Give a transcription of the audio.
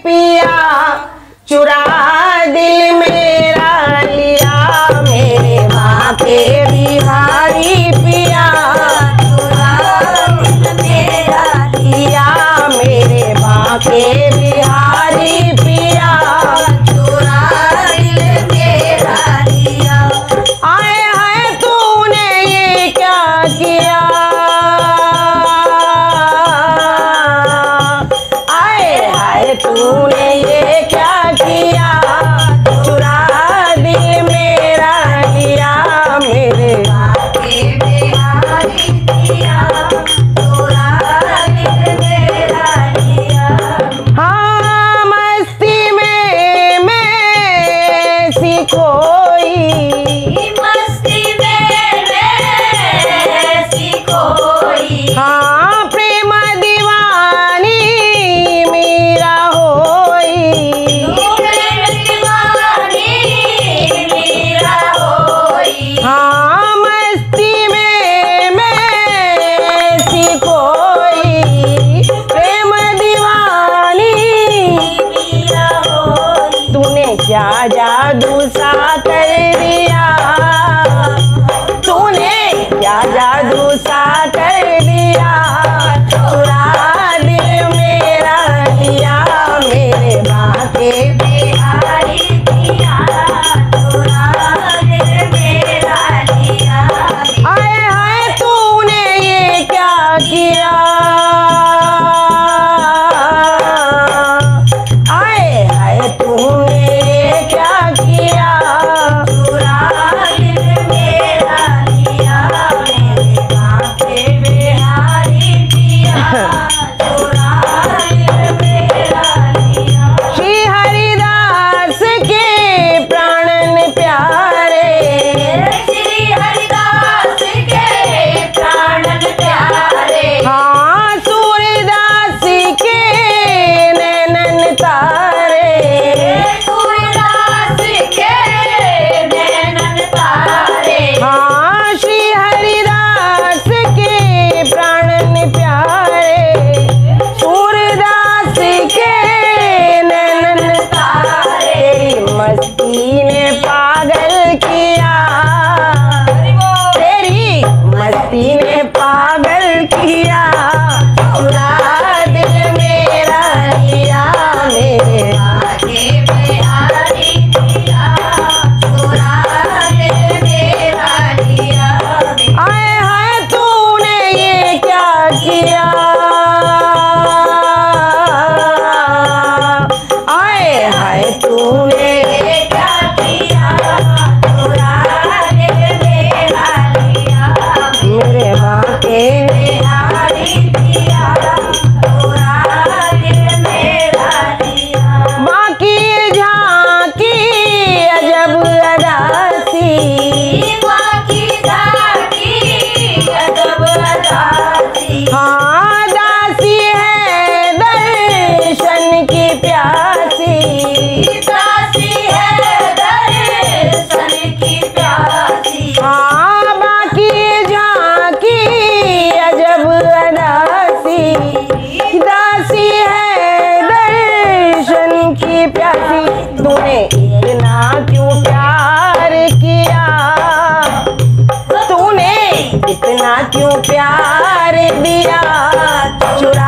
पिया चुरा दिल मेरा लिया, मेरे बाके बिहारी पिया चुरा दिल मेरा लिया, मेरे बाके बिहारी पिया चुरा दिल मेरा लिया। आए हाय तूने ये क्या किया, आए हाय तूने ये क्या किया, चुरा दिल मेरा लिया, मेरे बाके बिहारी पिया चुरा दिल मेरा लिया। हाँ मस्ती में मैं सी खोई, मस्ती में मैं सी खोई, हाँ प्रेम दीवानी मेरा होई, प्रेम दीवानी मेरा होई, हाँ मस्ती में मैं सी खोई, प्रेम दीवानी मेरा होई। तूने क्या जादू सा कर दिया, तूने क्या जादू सा कर दिया, चुरा दिल मेरा लिया, मेरे बाके बिहारी पिया चुरा दिल मेरा लिया। आए हाय तूने ये क्या किया, आए हाय तूने ये क्या किया, चुरा दिल मेरा लिया, मेरे बाके बिहारी पिया चुरा दिल मेरा लिया। श्री हरिदास के प्राणन प्यारे, श्री हरिदास के प्राणन प्यारे, हाँ सूरदास के नैनन तारे, सूरदास के नैनन तारे, हाँ श्री हरिदास के प्राणन प्यारे, सूरदास के नैनन तारे। तेरी मस्ती ने पागल किया, तेरी मस्ती ने पागल किया, चुरा दिल मेरा लिया, मेरे बाके बिहारी पिया चुरा दिल मेरा लिया। आए हाय तूने ये क्या किया, आए हाय तूने ये क्या किया, चुरा दिल मेरा लिया, मेरे बाके बिहारी पिया चुरा दिल मेरा लिया। बाकी झांकी अजब अदासी, बाकी झांकी अजब अदासी, हाँ दासी है दर्शन की प्यासी, दासी है दर्शन की प्यासी, हाँ बाकी झांकी अजब अदासी, दासी है दर्शन की प्यासी। तूने इतना क्यों प्यार किया, तूने इतना क्यों प्यार दिया, चुरा